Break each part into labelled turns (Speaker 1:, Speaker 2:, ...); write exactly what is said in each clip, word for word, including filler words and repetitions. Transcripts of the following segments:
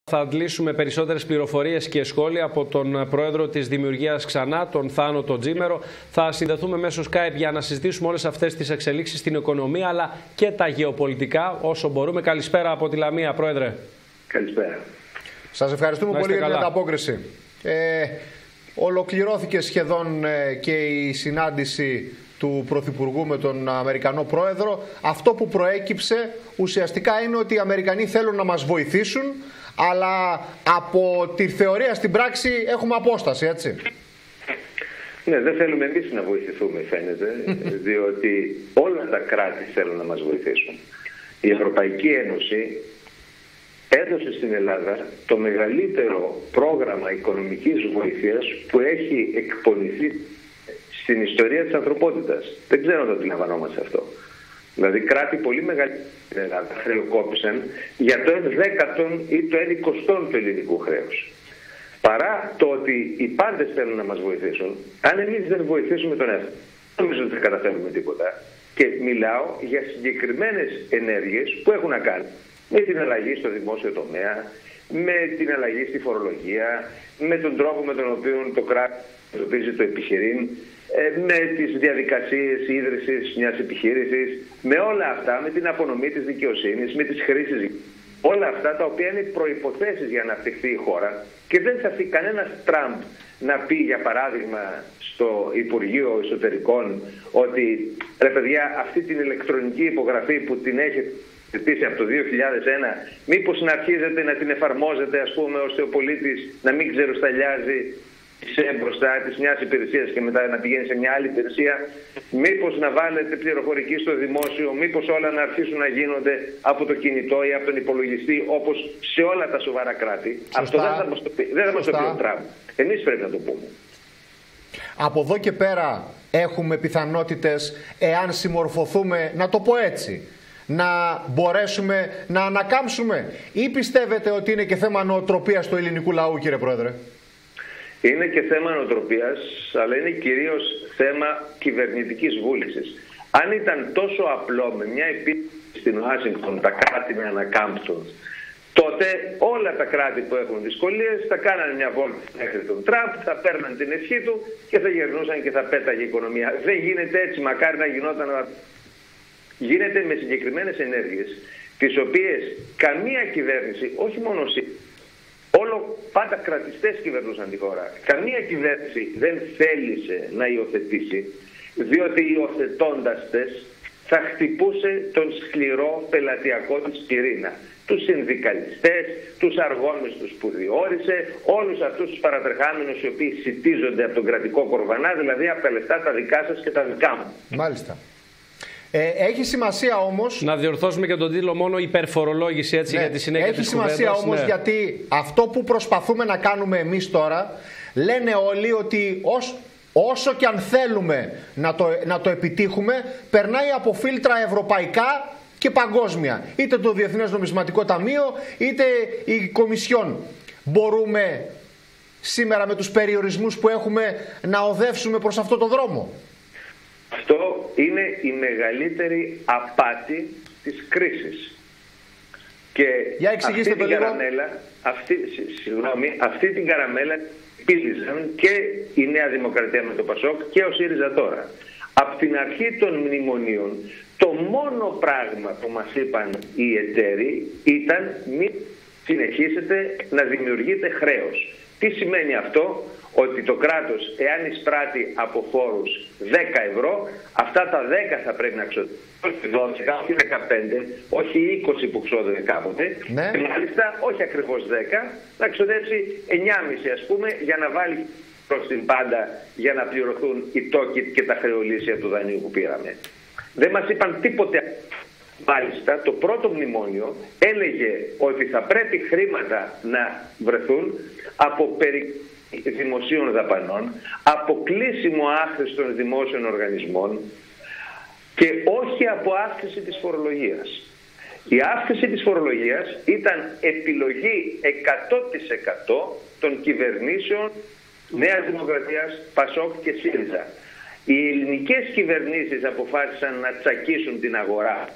Speaker 1: Θα αντλήσουμε περισσότερες πληροφορίες και σχόλια από τον πρόεδρο της Δημιουργίας Ξανά, τον Θάνο τον Τζίμερο. Θα συνδεθούμε μέσω Skype για να συζητήσουμε όλες αυτές τις εξελίξεις στην οικονομία αλλά και τα γεωπολιτικά όσο μπορούμε. Καλησπέρα από τη Λαμία, Πρόεδρε.
Speaker 2: Καλησπέρα.
Speaker 3: Σας ευχαριστούμε πολύ για την ανταπόκριση. Ε, ολοκληρώθηκε σχεδόν ε, και η συνάντηση του Πρωθυπουργού με τον Αμερικανό Πρόεδρο. Αυτό που προέκυψε ουσιαστικά είναι ότι οι Αμερικανοί θέλουν να μας βοηθήσουν, αλλά από τη θεωρία στην πράξη έχουμε απόσταση, έτσι.
Speaker 2: Ναι, δεν θέλουμε εμείς να βοηθηθούμε, φαίνεται, διότι όλα τα κράτη θέλουν να μας βοηθήσουν. Η Ευρωπαϊκή Ένωση έδωσε στην Ελλάδα το μεγαλύτερο πρόγραμμα οικονομικής βοήθειας που έχει εκπονηθεί στην ιστορία της ανθρωπότητας. Δεν ξέρω αν το αντιλαμβανόμαστε αυτό. Δηλαδή κράτη πολύ μεγάλη στην Ελλάδα χρεοκόπησαν για το ένα δέκατον ή το ένα εικοστόν του ελληνικού χρέους. Παρά το ότι οι πάντες θέλουν να μας βοηθήσουν, αν εμείς δεν βοηθήσουμε τον εαυτό, δεν νομίζω ότι θα καταφέρουμε τίποτα. Και μιλάω για συγκεκριμένες ενέργειες που έχουν να κάνουν με την αλλαγή στο δημόσιο τομέα, με την αλλαγή στη φορολογία, με τον τρόπο με τον οποίο το κράτος αντιμετωπίζει το επιχειρήν, με τις διαδικασίες ίδρυσης μιας επιχείρησης, με όλα αυτά, με την απονομή της δικαιοσύνης, με τις χρήσεις, όλα αυτά τα οποία είναι προϋποθέσεις για να αναπτυχθεί η χώρα. Και δεν θα έρθει κανένας Τραμπ να πει, για παράδειγμα, στο Υπουργείο Εσωτερικών ότι ρε παιδιά, αυτή την ηλεκτρονική υπογραφή που την έχετε ζητήσει από το δύο χιλιάδες ένα, μήπως να αρχίζετε να την εφαρμόζετε, ας πούμε, ώστε ο πολίτης να μην ξεροσταλιάζει σε μπροστά της μιας υπηρεσίας και μετά να πηγαίνει σε μια άλλη υπηρεσία, μήπως να βάλετε πληροφορική στο δημόσιο, μήπως όλα να αρχίσουν να γίνονται από το κινητό ή από τον υπολογιστή, όπως σε όλα τα σοβαρά κράτη. Σωστά. Αυτό δεν θα μας το πει, δεν θα μας το πει ο Τραμπ. Εμείς πρέπει να το πούμε.
Speaker 3: Από εδώ και πέρα έχουμε πιθανότητες, εάν συμμορφωθούμε, να το πω έτσι, να μπορέσουμε να ανακάμψουμε, ή πιστεύετε ότι είναι και θέμα νοοτροπίας του ελληνικού λαού, κύριε Πρόεδρε?
Speaker 2: Είναι και θέμα νοοτροπίας, αλλά είναι κυρίως θέμα κυβερνητικής βούλησης. Αν ήταν τόσο απλό με μια επίθεση στην Ουάσιγκτον τα κράτη να ανακάμψουν, τότε όλα τα κράτη που έχουν δυσκολίες θα κάνανε μια βόλτα μέχρι τον Τραμπ, θα παίρναν την ευχή του και θα γερνούσαν και θα πέταγε η οικονομία. Δεν γίνεται έτσι, μακάρι να γινόταν. Γίνεται με συγκεκριμένες ενέργειες, τις οποίες καμία κυβέρνηση, όχι μόνο σήμερα, όλο πάντα κρατιστές κυβερνούσαν τη χώρα. Καμία κυβέρνηση δεν θέλησε να υιοθετήσει, διότι υιοθετώντας τες θα χτυπούσε τον σκληρό πελατειακό της πυρήνα. Τους συνδικαλιστές, τους αργόμιστους που διόρισε, όλους αυτούς τους παρατρεχάμενους οι οποίοι σιτίζονται από τον κρατικό κορβανά, δηλαδή από τα λεφτά τα δικά σας και τα δικά μου.
Speaker 3: Μάλιστα. Ε, έχει σημασία όμως...
Speaker 1: Να διορθώσουμε και τον τίτλο, μόνο υπερφορολόγηση, έτσι, ναι, για τη συνέχεια της κουβέντας.
Speaker 3: Έχει σημασία όμως, ναι, γιατί αυτό που προσπαθούμε να κάνουμε εμείς τώρα, λένε όλοι ότι ως, όσο και αν θέλουμε να το, να το επιτύχουμε, περνάει από φίλτρα ευρωπαϊκά και παγκόσμια. Είτε το Διεθνές Νομισματικό Ταμείο, είτε η Κομισιόν. Μπορούμε σήμερα με τους περιορισμούς που έχουμε να οδεύσουμε προς αυτό το δρόμο?
Speaker 2: Αυτό είναι η μεγαλύτερη απάτη της κρίσης. Και
Speaker 3: για εξηγήστε
Speaker 2: αυτή,
Speaker 3: το
Speaker 2: την
Speaker 3: λίγο.
Speaker 2: καραμέλα, αυτή, συγγνώμη, αυτή την καραμέλα πήλησαν και η Νέα Δημοκρατία με το Πασόκ και ο ΣΥΡΙΖΑ τώρα. Από την αρχή των μνημονίων, το μόνο πράγμα που μας είπαν οι εταίροι ήταν μην συνεχίσετε να δημιουργείτε χρέος. Τι σημαίνει αυτό? Ότι το κράτος, εάν εισπράττει από φόρους δέκα ευρώ, αυτά τα δέκα θα πρέπει να ξοδέψει. Όχι δώδεκα, όχι δεκαπέντε, όχι είκοσι που ξόδευε κάποτε.
Speaker 3: Ναι.
Speaker 2: Και μάλιστα όχι ακριβώς δέκα, να ξοδέψει εννιά κόμμα πέντε ας πούμε, για να βάλει προς την πάντα για να πληρωθούν οι τόκοι και τα χρεολύσια του δανείου που πήραμε. Δεν μας είπαν τίποτε. Μάλιστα, το πρώτο μνημόνιο έλεγε ότι θα πρέπει χρήματα να βρεθούν από περί δημοσίων δαπανών, αποκλείσιμο άχρηστων δημόσιων οργανισμών και όχι από αύξηση της φορολογίας. Η αύξηση της φορολογίας ήταν επιλογή εκατό τοις εκατό των κυβερνήσεων Νέας Δημοκρατίας, Πασόκ και ΣΥΡΙΖΑ. Οι ελληνικές κυβερνήσεις αποφάσισαν να τσακίσουν την αγορά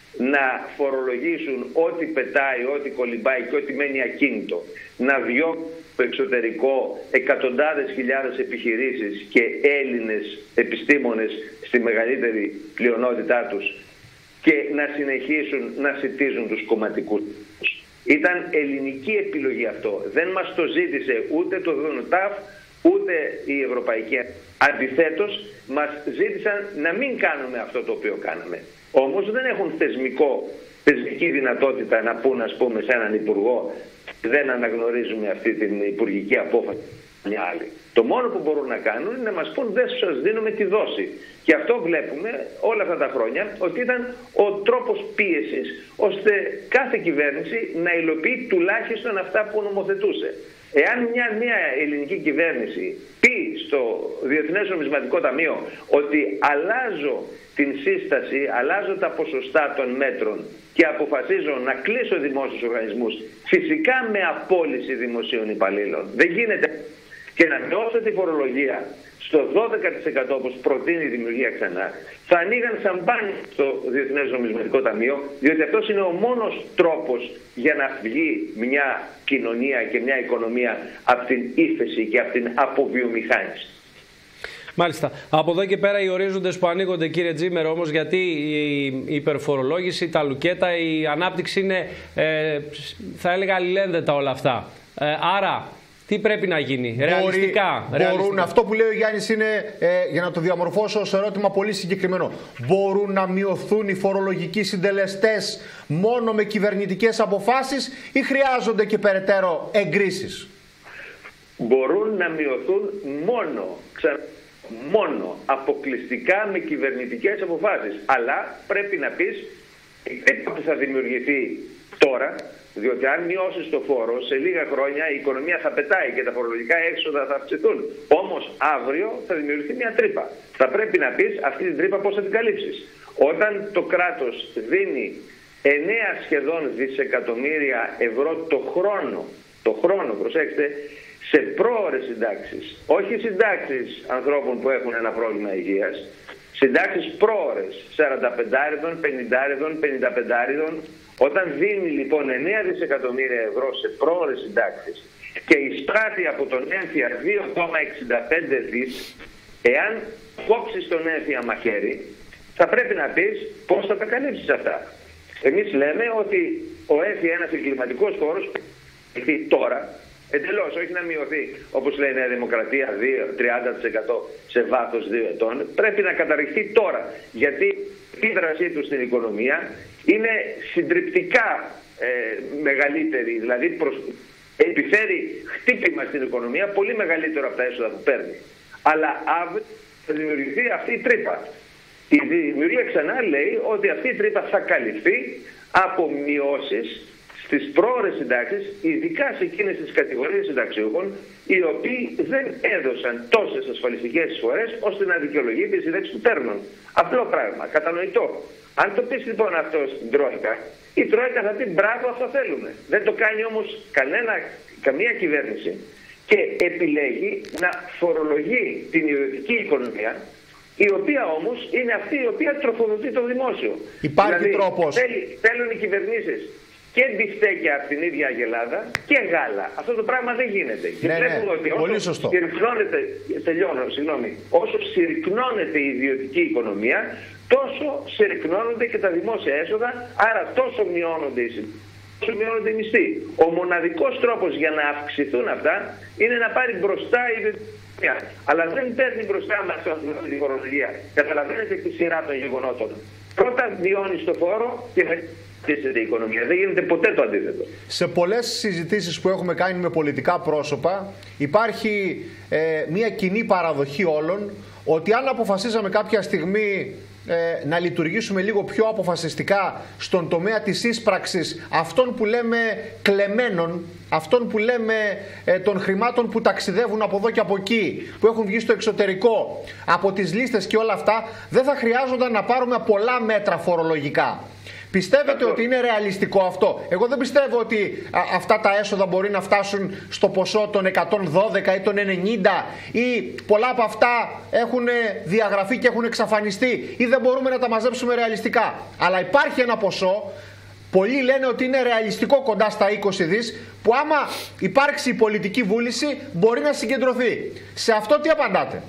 Speaker 2: να φορολογήσουν ό,τι πετάει, ό,τι κολυμπάει και ό,τι μένει ακίνητο, να διώχνουν στο εξωτερικό εκατοντάδες χιλιάδες επιχειρήσεις και Έλληνες επιστήμονες στη μεγαλύτερη πλειονότητά τους και να συνεχίσουν να σιτίζουν τους κομματικούς. Ήταν ελληνική επιλογή αυτό. Δεν μας το ζήτησε ούτε το ΔΝΤΑΦ ούτε η Ευρωπαϊκή Ένωση. Αντιθέτως, μας ζήτησαν να μην κάνουμε αυτό το οποίο κάναμε. Όμως δεν έχουν θεσμικό, θεσμική δυνατότητα να πούν, ας πούμε, σε έναν υπουργό δεν αναγνωρίζουμε αυτή την υπουργική απόφαση μια άλλη. Το μόνο που μπορούν να κάνουν είναι να μας πούν δεν σας δίνουμε τη δόση. Και αυτό βλέπουμε όλα αυτά τα χρόνια ότι ήταν ο τρόπος πίεσης ώστε κάθε κυβέρνηση να υλοποιεί τουλάχιστον αυτά που νομοθετούσε. Εάν μια, μια ελληνική κυβέρνηση πει στο Διεθνές Νομισματικό Ταμείο ότι αλλάζω την σύσταση, αλλάζω τα ποσοστά των μέτρων και αποφασίζω να κλείσω δημόσιους οργανισμούς, φυσικά με απόλυση δημοσίων υπαλλήλων, δεν γίνεται, και να μειώσω τη φορολογία στο δώδεκα τοις εκατό όπως προτείνει η δημιουργία ξανά, θα ανοίγαν σαμπάνι στο Διεθνές Νομισματικό Ταμείο, διότι αυτός είναι ο μόνος τρόπος για να βγει μια κοινωνία και μια οικονομία από την ύφεση και από την αποβιομηχάνηση.
Speaker 1: Μάλιστα. Από εδώ και πέρα οι ορίζοντες που ανοίγονται, κύριε Τζίμερο, όμως, γιατί η υπερφορολόγηση, τα λουκέτα, η ανάπτυξη είναι, ε, θα έλεγα, αλληλένδετα όλα αυτά. Ε, άρα, τι πρέπει να γίνει,
Speaker 3: Μπορεί,
Speaker 1: ρεαλιστικά,
Speaker 3: μπορούν,
Speaker 1: ρεαλιστικά. Αυτό
Speaker 3: που λέει ο Γιάννης είναι, ε, για να το διαμορφώσω ως ερώτημα πολύ συγκεκριμένο, μπορούν να μειωθούν οι φορολογικοί συντελεστές μόνο με κυβερνητικές αποφάσεις ή χρειάζονται και περαιτέρω εγκρίσεις?
Speaker 2: Μπορούν να μειωθούν μόνο, ξα... μόνο αποκλειστικά με κυβερνητικές αποφάσεις. Αλλά πρέπει να πεις που θα δημιουργηθεί τώρα, διότι αν μειώσεις το φόρο, σε λίγα χρόνια η οικονομία θα πετάει και τα φορολογικά έξοδα θα αυξηθούν. Όμως αύριο θα δημιουργηθεί μια τρύπα. Θα πρέπει να πεις αυτή την τρύπα πώς θα την καλύψεις. Όταν το κράτος δίνει εννέα σχεδόν δισεκατομμύρια ευρώ το χρόνο, το χρόνο, προσέξτε, σε πρόωρες συντάξεις, όχι συντάξεις ανθρώπων που έχουν ένα πρόβλημα υγείας, συντάξεις πρόωρες, σαρανταπεντάριδων, πενηντάριδων, πενηνταπεντάριδων. Όταν δίνει λοιπόν εννέα δισεκατομμύρια ευρώ σε πρόωρες συντάξεις και εισπράττει από τον έμφυα δύο κόμμα εξήντα πέντε δις, εάν κόψεις τον έμφυα μαχαίρι, θα πρέπει να πεις πώς θα τα καλύψεις αυτά. Εμείς λέμε ότι ο έμφυα, ένας εγκληματικός φόρος, έχει τώρα, εντελώς, όχι να μειωθεί, όπως λέει η Νέα Δημοκρατία, τριάντα τοις εκατό σε βάθος δύο ετών, πρέπει να καταργηθεί τώρα, γιατί η επίδρασή του στην οικονομία είναι συντριπτικά ε, μεγαλύτερη, δηλαδή προς, επιφέρει χτύπημα στην οικονομία πολύ μεγαλύτερο από τα έσοδα που παίρνει. Αλλά αύριο θα δημιουργηθεί αυτή η τρύπα. Η δημιουργία ξανά λέει ότι αυτή η τρύπα θα καλυφθεί από μειώσεις στις πρόωρες συντάξεις, ειδικά σε εκείνες τις κατηγορίες συνταξιούχων, οι οποίοι δεν έδωσαν τόσες ασφαλιστικές εισφορές ώστε να δικαιολογεί τη σύνταξη που παίρνουν. Απλό πράγμα, κατανοητό. Αν το πεις λοιπόν αυτό στην Τρόικα, η Τρόικα θα πει μπράβο, αυτό θέλουμε. Δεν το κάνει όμως κανένα, καμία κυβέρνηση και επιλέγει να φορολογεί την ιδιωτική οικονομία, η οποία όμως είναι αυτή η οποία τροφοδοτεί το δημόσιο.
Speaker 3: Υπάρχει
Speaker 2: δηλαδή,
Speaker 3: τρόπος.
Speaker 2: Θέλει, θέλουν οι κυβερνήσεις και μπιφτέκια από την ίδια Αγελάδα και γάλα. Αυτό το πράγμα δεν γίνεται.
Speaker 3: Ναι,
Speaker 2: και βλέπουμε
Speaker 3: ναι,
Speaker 2: ότι
Speaker 3: πολύ
Speaker 2: όσο
Speaker 3: σωστό.
Speaker 2: συρρυκνώνεται, τελειώνω, συγγνώμη, όσο συρρυκνώνεται η ιδιωτική οικονομία, τόσο συρρυκνώνονται και τα δημόσια έσοδα, άρα τόσο μειώνονται οι τόσο μειώνονται οι μισθοί. Ο μοναδικός τρόπος για να αυξηθούν αυτά είναι να πάρει μπροστά η ιδιωτική οικονομία. Αλλά δεν παίρνει μπροστά μας τη φορολογία. Καταλαβαίνετε τη σειρά των γεγονότων. Πρώτα μειώνει το φόρο και η οικονομία. Δεν γίνεται ποτέ το αντίθετο.
Speaker 3: Σε πολλές συζητήσεις που έχουμε κάνει με πολιτικά πρόσωπα υπάρχει ε, μια κοινή παραδοχή όλων ότι αν αποφασίσαμε κάποια στιγμή ε, να λειτουργήσουμε λίγο πιο αποφασιστικά στον τομέα της ίσπραξης αυτών που λέμε κλεμμένων, αυτών που λέμε ε, των χρημάτων που ταξιδεύουν από εδώ και από εκεί, που έχουν βγει στο εξωτερικό, από τις λίστες και όλα αυτά, δεν θα χρειάζονταν να πάρουμε πολλά μέτρα φορολογικά. Πιστεύετε
Speaker 2: αυτό.
Speaker 3: ότι είναι ρεαλιστικό αυτό? Εγώ δεν πιστεύω ότι α, αυτά τα έσοδα μπορεί να φτάσουν στο ποσό των εκατόν δώδεκα ή των ενενήντα, ή πολλά από αυτά έχουν διαγραφεί και έχουν εξαφανιστεί ή δεν μπορούμε να τα μαζέψουμε ρεαλιστικά. Αλλά υπάρχει ένα ποσό, πολλοί λένε ότι είναι ρεαλιστικό, κοντά στα είκοσι δις, που άμα υπάρξει η πολιτική βούληση μπορεί να συγκεντρωθεί. Σε αυτό τι απαντάτε?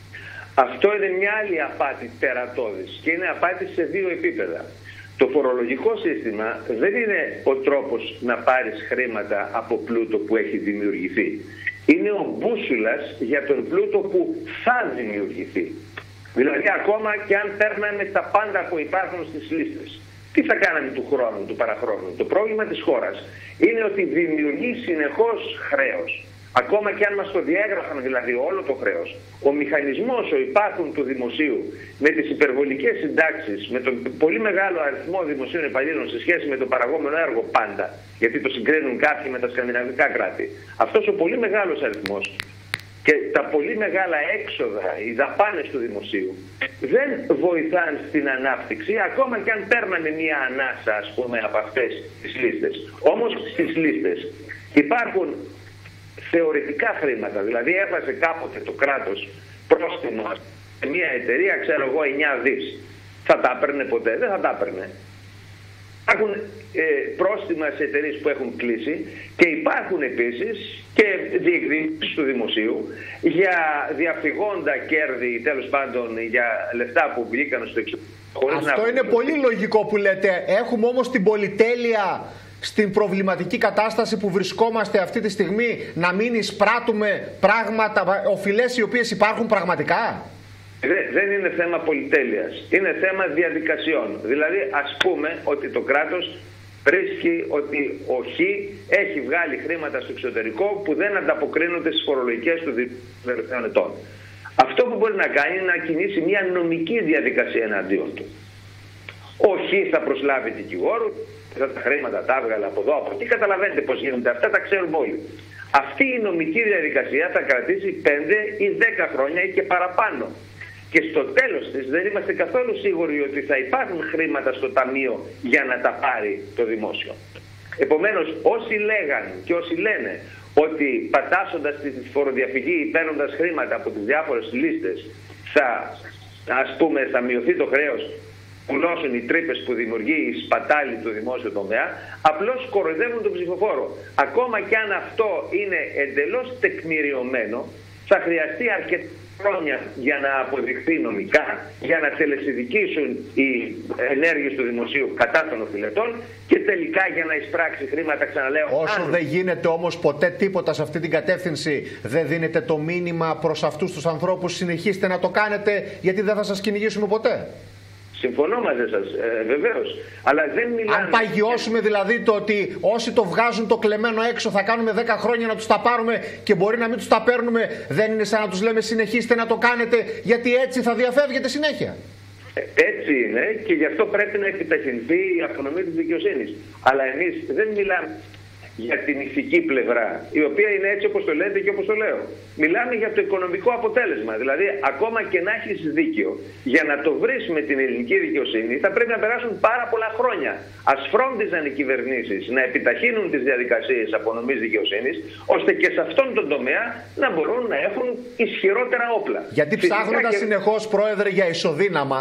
Speaker 2: Αυτό είναι μια άλλη απάτη τερατώδης και είναι απάτη σε δύο επίπεδα. Το φορολογικό σύστημα δεν είναι ο τρόπος να πάρεις χρήματα από πλούτο που έχει δημιουργηθεί. Είναι ο μπούσουλας για τον πλούτο που θα δημιουργηθεί. Δηλαδή ακόμα και αν παίρναμε τα πάντα που υπάρχουν στις λίστες, τι θα κάναμε του χρόνου, του παραχρόνου? Το πρόβλημα της χώρας είναι ότι δημιουργεί συνεχώς χρέος. Ακόμα και αν μας το διέγραφαν δηλαδή όλο το χρέος, ο μηχανισμός ο υπάρχον του δημοσίου με τις υπερβολικές συντάξεις, με τον πολύ μεγάλο αριθμό δημοσίων υπαλλήλων σε σχέση με το παραγόμενο έργο πάντα, γιατί το συγκρίνουν κάποιοι με τα σκανδιναβικά κράτη, αυτός ο πολύ μεγάλος αριθμός και τα πολύ μεγάλα έξοδα, οι δαπάνες του δημοσίου, δεν βοηθάνε στην ανάπτυξη, ακόμα και αν παίρνανε μία ανάσα, ας πούμε, από αυτές τις λίστες. Όμως στις λίστες υπάρχουν θεωρητικά χρήματα, δηλαδή έβαζε κάποτε το κράτος πρόστιμο σε μια εταιρεία, ξέρω εγώ, εννιά δις. Θα τα έπαιρνε ποτέ? Δεν θα τα έπαιρνε. Υπάρχουν ε, πρόστιμα σε εταιρείες που έχουν κλείσει και υπάρχουν επίσης και διεκδικήσεις του δημοσίου για διαφυγόντα κέρδη, τέλος πάντων για λεφτά που βγήκαν στο εξωτερικό.
Speaker 3: Αυτό να... είναι πολύ λογικό που λέτε. Έχουμε όμως την πολυτέλεια στην προβληματική κατάσταση που βρισκόμαστε αυτή τη στιγμή να μην εισπράττουμε πράγματα, οφειλές οι οποίες υπάρχουν πραγματικά?
Speaker 2: Δεν είναι θέμα πολυτέλειας, είναι θέμα διαδικασιών. Δηλαδή ας πούμε ότι το κράτος βρίσκει ότι ο Χ έχει βγάλει χρήματα στο εξωτερικό που δεν ανταποκρίνονται στις φορολογικές του τελευταίων ετών. Αυτό που μπορεί να κάνει είναι να κινήσει μια νομική διαδικασία εναντίον του. Ο Χ θα προσλάβει δικηγόρου, αυτά τα χρήματα τα έβγαλε από εδώ, από εκεί. Καταλαβαίνετε πώς γίνονται αυτά, τα ξέρουμε όλοι. Αυτή η νομική διαδικασία θα κρατήσει πέντε ή δέκα χρόνια ή και παραπάνω. Και στο τέλος της δεν είμαστε καθόλου σίγουροι ότι θα υπάρχουν χρήματα στο ταμείο για να τα πάρει το δημόσιο. Επομένως, όσοι λέγαν και όσοι λένε ότι πατάσσοντας τη φοροδιαφυγή ή παίρνοντας χρήματα από τις διάφορες λίστες θα, ας πούμε, θα μειωθεί το χρέος, πουλώσουν οι τρύπες που δημιουργεί η σπατάλη του δημόσιου τομέα, απλώς κοροϊδεύουν τον ψηφοφόρο. Ακόμα και αν αυτό είναι εντελώς τεκμηριωμένο, θα χρειαστεί αρκετά χρόνια για να αποδειχθεί νομικά, για να τελεσιδικήσουν οι ενέργειες του δημοσίου κατά των οφειλετών και τελικά για να εισπράξει χρήματα, ξαναλέω.
Speaker 3: Όσο αν... δεν γίνεται όμως ποτέ τίποτα σε αυτή την κατεύθυνση, δεν δίνετε το μήνυμα προς αυτούς τους ανθρώπους, συνεχίστε να το κάνετε γιατί δεν θα σας κυνηγήσουμε ποτέ?
Speaker 2: Συμφωνώ μαζί σας, ε, βεβαίως. Αλλά δεν μιλάμε...
Speaker 3: Αν παγιώσουμε δηλαδή το ότι όσοι το βγάζουν το κλεμμένο έξω θα κάνουμε δέκα χρόνια να τους τα πάρουμε και μπορεί να μην τους τα παίρνουμε, δεν είναι σαν να τους λέμε συνεχίστε να το κάνετε γιατί έτσι θα διαφεύγετε συνέχεια?
Speaker 2: Ε, έτσι είναι και γι' αυτό πρέπει να επιταχυνθεί η αυτονομία της δικαιοσύνης. Αλλά εμείς δεν μιλάμε για την ηθική πλευρά, η οποία είναι έτσι όπως το λέτε και όπως το λέω. Μιλάμε για το οικονομικό αποτέλεσμα. Δηλαδή, ακόμα και να έχεις δίκιο, για να το βρεις με την ελληνική δικαιοσύνη, θα πρέπει να περάσουν πάρα πολλά χρόνια. Ας φρόντιζαν οι κυβερνήσεις να επιταχύνουν τις διαδικασίες απονομής δικαιοσύνης, ώστε και σε αυτόν τον τομέα να μπορούν να έχουν ισχυρότερα όπλα.
Speaker 3: Γιατί ψάχνοντας και... συνεχώς, Πρόεδρε, για ισοδύναμα.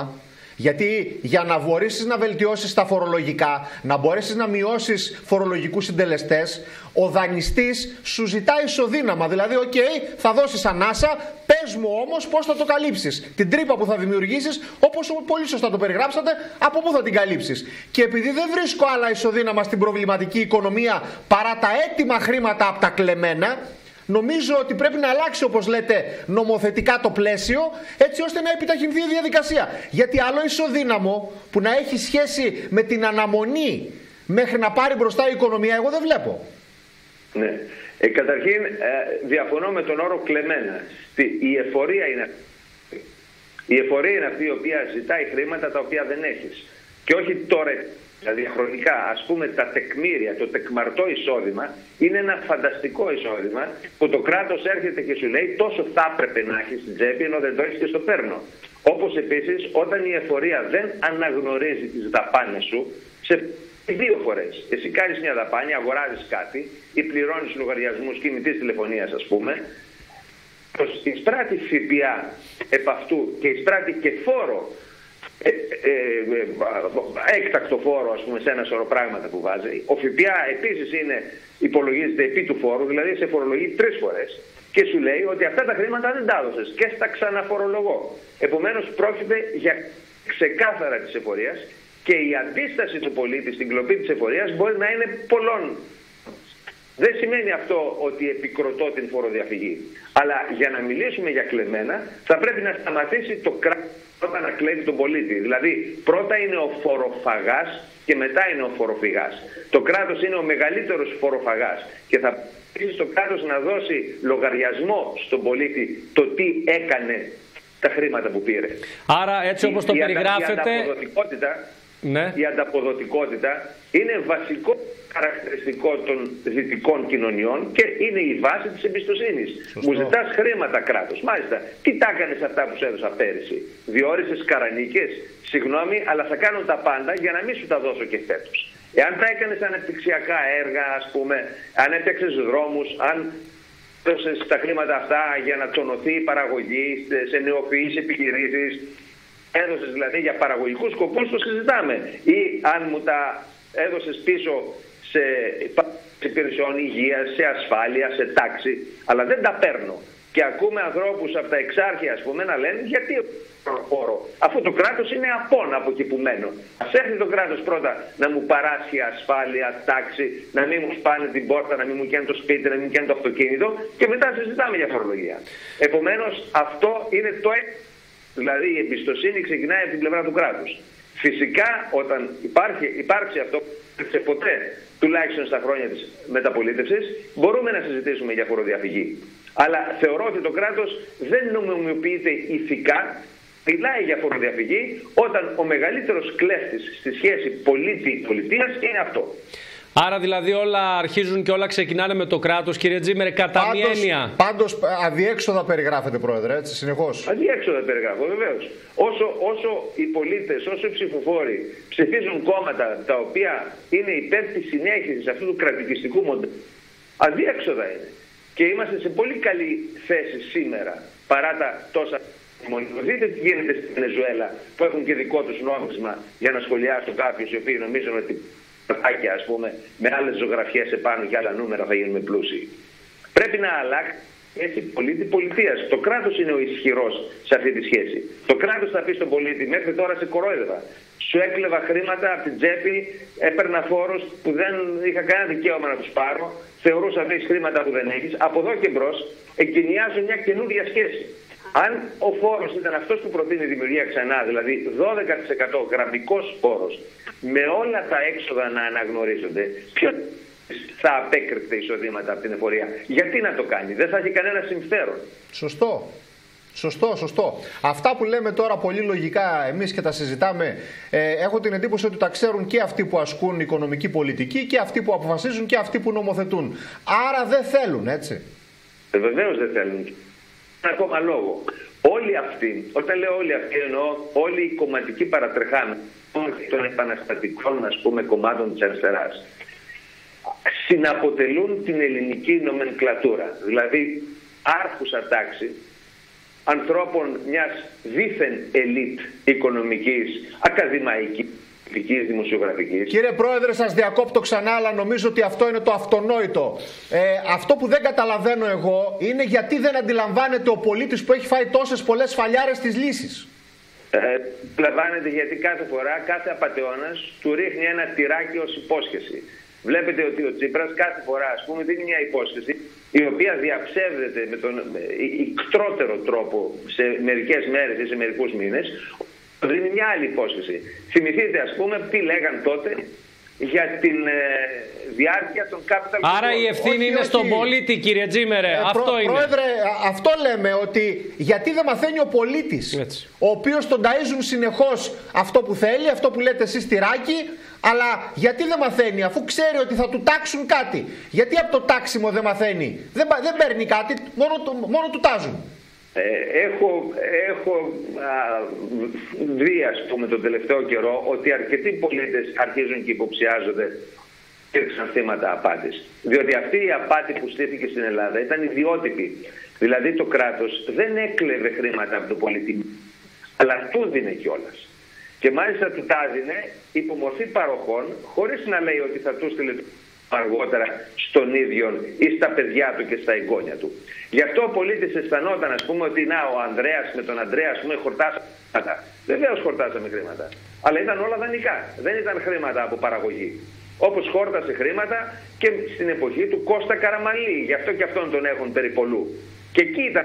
Speaker 3: Γιατί για να μπορέσεις να βελτιώσεις τα φορολογικά, να μπορέσεις να μειώσεις φορολογικούς συντελεστές, ο δανειστής σου ζητάει ισοδύναμα. Δηλαδή, οκ, okay, θα δώσεις ανάσα, πες μου όμως πώς θα το καλύψεις. Την τρύπα που θα δημιουργήσεις, όπως πολύ σωστά το περιγράψατε, από πού θα την καλύψεις. Και επειδή δεν βρίσκω άλλα ισοδύναμα στην προβληματική οικονομία παρά τα έτοιμα χρήματα από τα κλεμμένα, νομίζω ότι πρέπει να αλλάξει, όπως λέτε, νομοθετικά το πλαίσιο, έτσι ώστε να επιταχυνθεί η διαδικασία. Γιατί άλλο ισοδύναμο που να έχει σχέση με την αναμονή μέχρι να πάρει μπροστά η οικονομία, εγώ δεν βλέπω.
Speaker 2: Ναι. Ε, καταρχήν, ε, διαφωνώ με τον όρο κλεμμένα. Η εφορία είναι, η εφορία είναι αυτή η οποία ζητάει χρήματα τα οποία δεν έχεις. Και όχι τώρα. Δηλαδή χρονικά, ας πούμε, τα τεκμήρια, το τεκμαρτό εισόδημα είναι ένα φανταστικό εισόδημα που το κράτος έρχεται και σου λέει τόσο θα έπρεπε να έχεις στην τσέπη ενώ δεν το έχεις και στο παίρνω. Όπως επίσης όταν η εφορία δεν αναγνωρίζει τις δαπάνες σου σε δύο φορές. Εσύ κάνεις μια δαπάνη, αγοράζεις κάτι ή πληρώνεις λογαριασμούς κινητής τηλεφωνίας, ας πούμε, εισπράττει ΦΠΑ επ' αυτού και εισπράττει και φόρο, ε, ε, ε, έκτακτο φόρο, ας πούμε, σε ένα σωρό πράγματα που βάζει. Ο ΦΠΑ επίσης είναι, υπολογίζεται επί του φόρου, δηλαδή σε φορολογεί τρεις φορές και σου λέει ότι αυτά τα χρήματα δεν τα έδωσες και στα ξαναφορολογώ. Επομένως πρόκειται για ξεκάθαρα της εφορίας και η αντίσταση του πολίτη στην κλοπή της εφορίας μπορεί να είναι πολλών. Δεν σημαίνει αυτό ότι επικροτώ την φοροδιαφυγή. Αλλά για να μιλήσουμε για κλεμμένα θα πρέπει να σταματήσει το κράτος πρώτα να κλέβει τον πολίτη. Δηλαδή πρώτα είναι ο φοροφαγάς και μετά είναι ο φοροφυγάς. Το κράτος είναι ο μεγαλύτερος φοροφαγάς και θα πρέπει το κράτος να δώσει λογαριασμό στον πολίτη το τι έκανε τα χρήματα που πήρε.
Speaker 1: Άρα έτσι όπως το
Speaker 2: η,
Speaker 1: περιγράφετε...
Speaker 2: Η ανταποδοτικότητα,
Speaker 1: ναι.
Speaker 2: η ανταποδοτικότητα είναι βασικό χαρακτηριστικό των δυτικών κοινωνιών και είναι η βάση της εμπιστοσύνης. Μου ζητάς χρήματα, κράτος. Μάλιστα, τι τα έκανες αυτά που σου έδωσα πέρυσι? Διόρισες καρανίκες? Συγγνώμη, αλλά θα κάνω τα πάντα για να μην σου τα δώσω και φέτος. Εάν τα έκανες αναπτυξιακά έργα, ας πούμε, αν έφτιαξες δρόμους, αν έδωσες τα χρήματα αυτά για να τονωθεί η παραγωγή σε νεοφυείς επιχειρήσεις, έδωσες δηλαδή για παραγωγικούς σκοπούς, το συζητάμε. Ή αν μου τα έδωσες πίσω σε υπηρεσιών υγείας, σε ασφάλεια, σε τάξη, αλλά δεν τα παίρνω. Και ακούμε ανθρώπους από τα εξάρχεια, ας πούμε, να λένε γιατί φόρο, αφού το κράτος είναι απόν από εκεί που μένω. Ας έρθει το κράτος πρώτα να μου παράσχει ασφάλεια, τάξη, να μην μου σπάνε την πόρτα, να μην μου καίνουν το σπίτι, να μην μου καίνουν το αυτοκίνητο και μετά συζητάμε για φορολογία. Επομένως, αυτό είναι το έ... Δηλαδή η εμπιστοσύνη ξεκινάει από την πλευρά του κράτους. Φυσικά όταν υπάρχει, υπάρξει αυτό, σε ποτέ, τουλάχιστον στα χρόνια της μεταπολίτευσης, μπορούμε να συζητήσουμε για φοροδιαφυγή. Αλλά θεωρώ ότι το κράτος δεν νομιμοποιείται ηθικά, μιλάει για φοροδιαφυγή, όταν ο μεγαλύτερος κλέφτης στη σχέση πολίτη-πολιτείας είναι αυτό.
Speaker 1: Άρα δηλαδή όλα αρχίζουν και όλα ξεκινάνε με το κράτος, κύριε Τζίμερε, κατά μία έννοια.
Speaker 3: Πάντως αδιέξοδα περιγράφεται, Πρόεδρε, έτσι, συνεχώς.
Speaker 2: Αδιέξοδα περιγράφω, βεβαίως. Όσο, όσο οι πολίτες, όσο οι ψηφοφόροι ψηφίζουν κόμματα τα οποία είναι υπέρ της συνέχισης αυτού του κρατικιστικού μοντέλου, αδιέξοδα είναι. Και είμαστε σε πολύ καλή θέση σήμερα, παρά τα τόσα... Δείτε τι γίνεται στη Βενεζουέλα, που έχουν και δικό τους νόμισμα, για να σχολιάσουν κάποιους οι οποίοι νομίζουν ότι ας πούμε, με άλλες ζωγραφιές επάνω και άλλα νούμερα θα γίνουμε πλούσιοι. Πρέπει να αλλάξει έτσι πολίτη πολιτείας. Το κράτος είναι ο ισχυρός σε αυτή τη σχέση. Το κράτος θα πει στον πολίτη, μέχρι τώρα σε κορόιδευα. Σου έκλεβα χρήματα από την τσέπη, έπαιρνα φόρους που δεν είχα κανένα δικαίωμα να τους πάρω, θεωρούσα ότι έχεις χρήματα που δεν έχεις. Από εδώ και μπρος εγκαινιάζω μια καινούργια σχέση. Αν ο φόρος ήταν αυτός που προτείνει η δημιουργία ξανά, δηλαδή δώδεκα τοις εκατό γραμμικός φόρος, με όλα τα έξοδα να αναγνωρίζονται, ποιος θα απέκρυπτε εισοδήματα από την εφορία? Γιατί να το κάνει? Δεν θα έχει κανένα συμφέρον.
Speaker 3: Σωστό. Σωστό, σωστό. Αυτά που λέμε τώρα πολύ λογικά εμείς και τα συζητάμε, ε, έχω την εντύπωση ότι τα ξέρουν και αυτοί που ασκούν οικονομική πολιτική και αυτοί που αποφασίζουν και αυτοί που νομοθετούν. Άρα δεν θέλουν, έτσι.
Speaker 2: Ε, βεβαίως δεν θέλουν. Ένα ακόμα λόγο. Όλοι αυτοί, όταν λέω όλοι αυτοί, εννοώ όλοι οι κομματικοί παρατρεχάμενοι των επαναστατικών, ας πούμε, κομμάτων της αριστεράς, συναποτελούν την ελληνική νομενκλατούρα. Δηλαδή άρχουσα τάξη ανθρώπων μιας δίθεν ελίτ οικονομικής, ακαδημαϊκής, δημοσιογραφικής.
Speaker 3: Κύριε Πρόεδρε, σας διακόπτω ξανά, αλλά νομίζω ότι αυτό είναι το αυτονόητο. Ε, αυτό που δεν καταλαβαίνω εγώ είναι γιατί δεν αντιλαμβάνεται ο πολίτης που έχει φάει τόσες πολλές φαλιάρες τις λύσεις.
Speaker 2: Ε, αντιλαμβάνεται γιατί κάθε φορά, κάθε απατεώνας του ρίχνει ένα τυράκι ως υπόσχεση. Βλέπετε ότι ο Τσίπρας κάθε φορά, ας πούμε, δίνει μια υπόσχεση η οποία διαψεύδεται με τον ικτρότερο τρόπο σε μερικές μέρες ή σε μερικούς μήνες. Δίνει μια άλλη υπόσχεση. Θυμηθείτε, ας πούμε, τι λέγαν τότε για την ε, διάρκεια των capital.
Speaker 1: Άρα η ευθύνη όχι, είναι όχι. στον πολίτη, κύριε Τζίμερε. Ε, αυτό προ, είναι.
Speaker 3: Πρόεδρε, αυτό λέμε, ότι γιατί δεν μαθαίνει ο πολίτης, έτσι, ο οποίος τον ταΐζουν συνεχώς αυτό που θέλει, αυτό που λέτε εσείς τυράκι, αλλά γιατί δεν μαθαίνει, αφού ξέρει ότι θα του τάξουν κάτι? Γιατί από το τάξιμο δεν μαθαίνει? Δεν, δεν παίρνει κάτι, μόνο, μόνο του τάζουν.
Speaker 2: Ε, έχω έχω α, δει, ας πούμε, τον τελευταίο καιρό ότι αρκετοί πολίτες αρχίζουν και υποψιάζονται και υπήρξαν θύματα απάτης. Διότι αυτή η απάτη που στήθηκε στην Ελλάδα ήταν ιδιότυπη. Δηλαδή το κράτος δεν έκλεβε χρήματα από τον πολίτη, αλλά του δίνε κιόλας. Και μάλιστα του τα δίνε υπό μορφή παροχών, χωρίς να λέει ότι θα του στείλει αργότερα στον ίδιο ή στα παιδιά του και στα εγγόνια του. Γι' αυτό ο πολίτης αισθανόταν, ας πούμε, ότι να, ο Ανδρέας με τον Ανδρέα, ας πούμε, χορτάσαμε χρήματα. Βεβαίως χορτάσαμε χρήματα. Αλλά ήταν όλα δανεικά. Δεν ήταν χρήματα από παραγωγή. Όπως χόρτασε χρήματα και στην εποχή του Κώστα Καραμανλή. Γι' αυτό και αυτόν τον έχουν περιπολού. Και εκεί ήταν.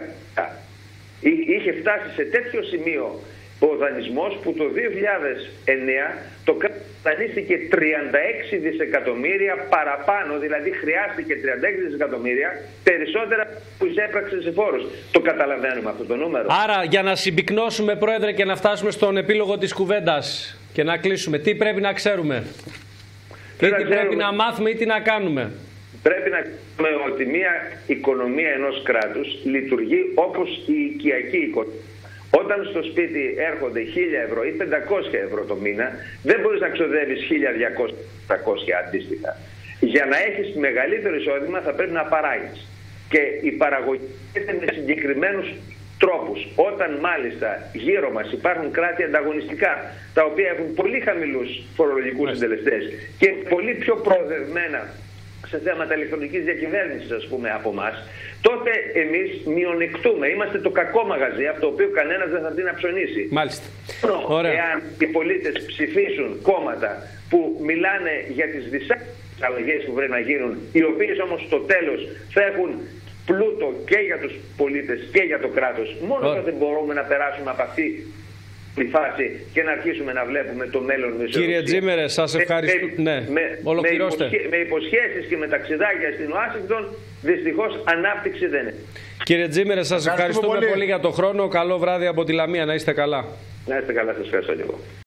Speaker 2: Είχε φτάσει σε τέτοιο σημείο ο δανεισμός που το δύο χιλιάδες εννέα το κράτος δανείστηκε τριάντα έξι δισεκατομμύρια παραπάνω, δηλαδή χρειάστηκε τριάντα έξι δισεκατομμύρια περισσότερα που εισέπραξε σε φόρους. Το καταλαβαίνουμε αυτό το νούμερο.
Speaker 1: Άρα, για να συμπυκνώσουμε, Πρόεδρε, και να φτάσουμε στον επίλογο της κουβέντας και να κλείσουμε, τι πρέπει να ξέρουμε, τι, τι πρέπει να μάθουμε ή τι να κάνουμε?
Speaker 2: Πρέπει να ξέρουμε ότι μια οικονομία ενός κράτους λειτουργεί όπως η οικιακή οικονομία. Όταν στο σπίτι έρχονται χίλια ευρώ ή πεντακόσια ευρώ το μήνα, δεν μπορείς να ξοδεύεις χίλια διακόσια πεντακόσια αντίστοιχα. Για να έχεις μεγαλύτερο εισόδημα θα πρέπει να παράγεις. Και η παραγωγή είναι με συγκεκριμένους τρόπους. Όταν μάλιστα γύρω μας υπάρχουν κράτη ανταγωνιστικά, τα οποία έχουν πολύ χαμηλούς φορολογικούς συντελεστές και πολύ πιο προοδευμένα σε θέματα ηλεκτρονικής διακυβέρνησης, ας πούμε, από εμάς, τότε εμείς μειονεκτούμε. Είμαστε το κακό μαγαζί από το οποίο κανένας δεν θα έρθει να ψωνίσει.
Speaker 1: Μάλιστα.
Speaker 2: Ωραία. Εάν οι πολίτες ψηφίσουν κόμματα που μιλάνε για τις δυσάρεστες αλλαγές που πρέπει να γίνουν, οι οποίες όμως στο τέλος θα έχουν πλούτο και για τους πολίτες και για το κράτος, μόνο τότε μπορούμε να περάσουμε από αυτή τη φάση και να αρχίσουμε να βλέπουμε το μέλλον με ισορροπία.
Speaker 1: Κύριε Τζίμερε, σας ευχαριστώ.
Speaker 2: Με,
Speaker 1: ναι.
Speaker 2: με,
Speaker 1: Ολοκληρώστε.
Speaker 2: Με, υποσχέ, με υποσχέσεις και με ταξιδάκια στην Ουάσιγκτον, δυστυχώς ανάπτυξη δεν είναι.
Speaker 1: Κύριε Τζίμερε, σας ευχαριστούμε πολύ. πολύ για το χρόνο. Καλό βράδυ από τη Λαμία. Να είστε καλά.
Speaker 2: Να είστε καλά, σας ευχαριστώ και εγώ.